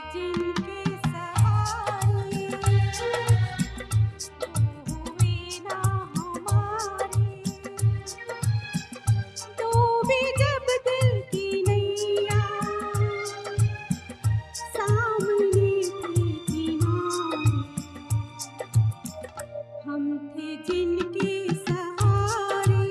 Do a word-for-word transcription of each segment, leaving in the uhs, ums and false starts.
जिनके सहारे हुए ना हमारे, डूबी जब दिल की नैया सामने थे किनारे, हम थे जिनके सहारे।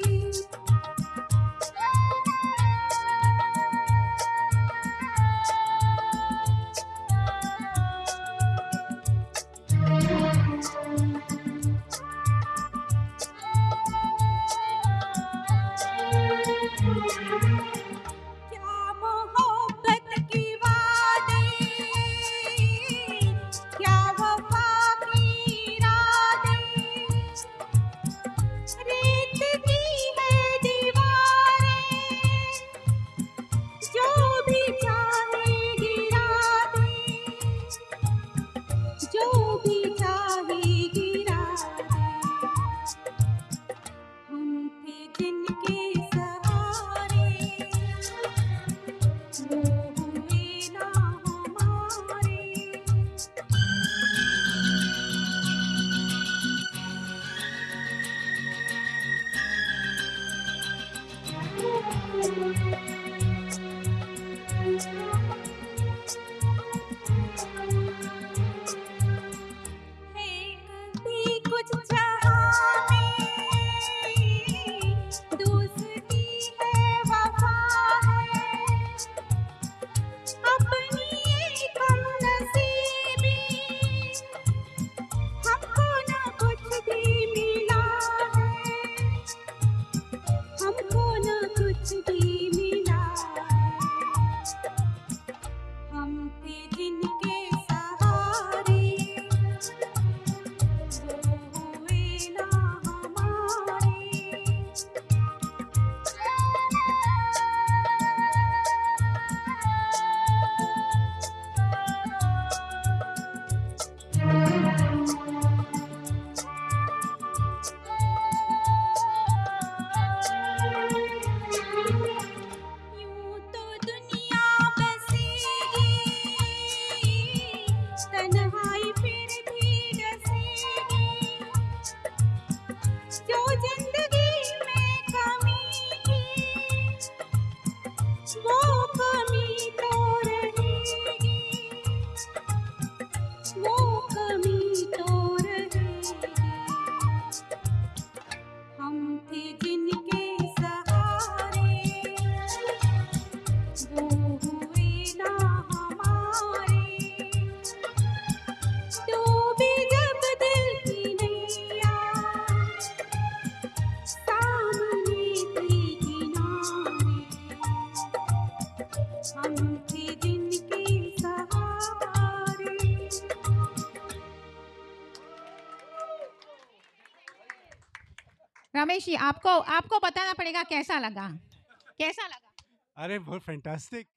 क्या मोहब्बत की वादे, क्या वफा की रातें, रेत की है दीवारें, जो भी चाहे गिरा दे, जो भी चाहे गिरा दे, हम थे जिनके सहारे वो हुए ना हमारे। है कभी कुछ जहाँ में दोस्ती है वफा है, अपनी एक हमनसीबी हमको ना कुछ भी मिला है, हमको ना कुछ भी मिला है, हम थे जिनके सहारे वो हुए ना हमारे। यूं तो दुनिया बसेगी, तन्हाई फिर भी डसेगी, जो जिंदगी में कमी थी वो कमी तो रहेगी, वो कमी तो रहेगी, हम थे जिनके सहारे वो हुए ना हमारे, डूबी जब दिल की नैया सामने थे किनारे, हम थे जिनके सहारे। रमेश जी, आपको आपको बताना पड़ेगा कैसा लगा, कैसा लगा? अरे बहुत फैंटास्टिक।